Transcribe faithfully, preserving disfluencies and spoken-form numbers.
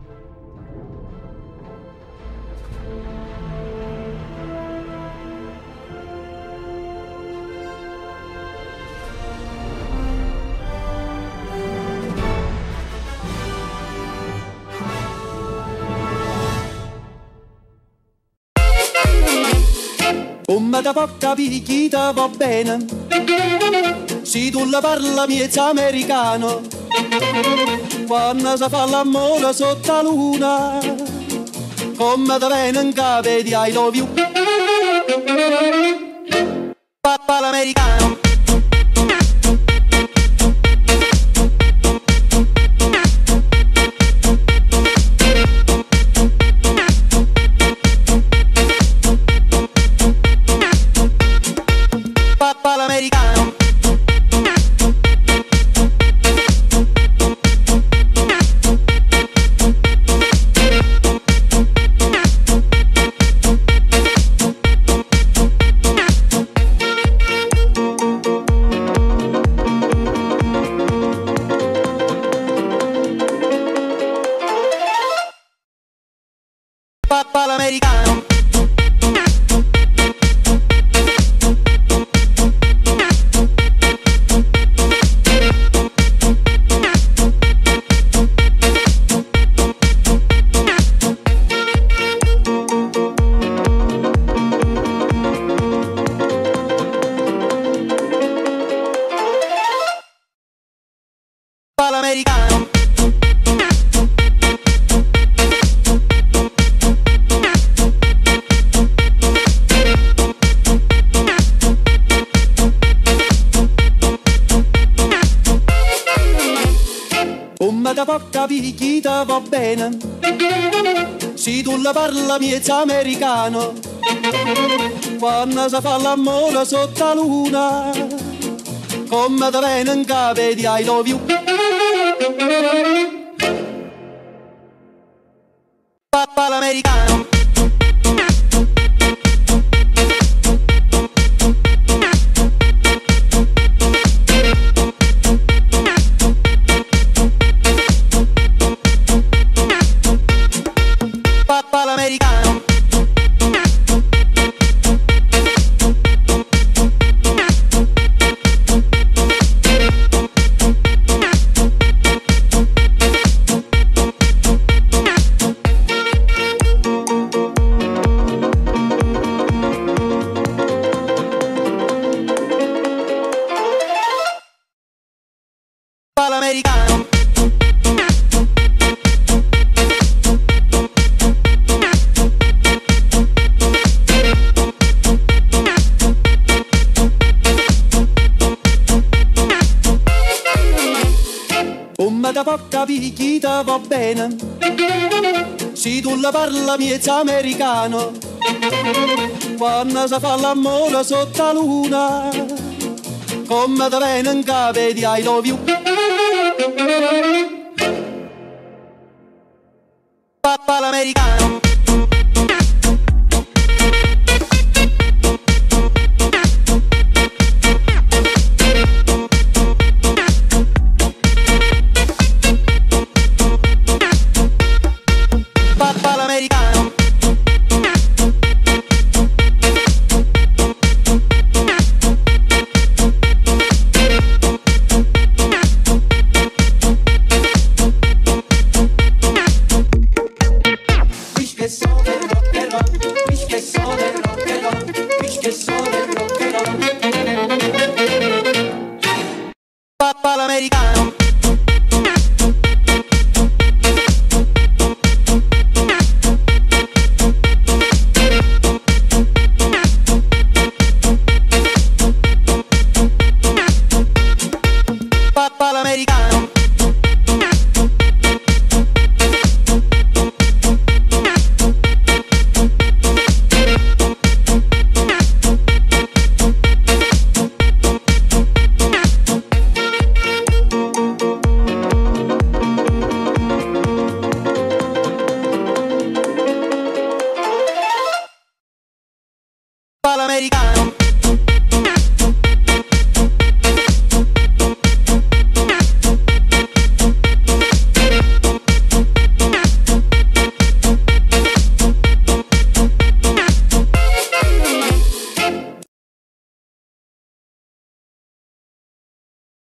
Come da può capire chi ti va bene, se tu la parla miezza americano, quando si fa l'amore sotto la luna, come ti viene in capo di I love you. Papà l'americano. Papà l'americano. Papà l'americano. L'americano. Come da può capire chi ti va bene, se tu la parla miezza americano, quando si fa l'amore sotto la luna, come ti viene in capo di I love you. Papà l'americano. Papà l'americano. L'americano. Come da può capire chi ti va bene, se tu la parla miezza americano, quando si fa l'amore sotto la luna, come ti viene in capo di I love you. Papà l'americano. Papà l'americano. Papà l'americano.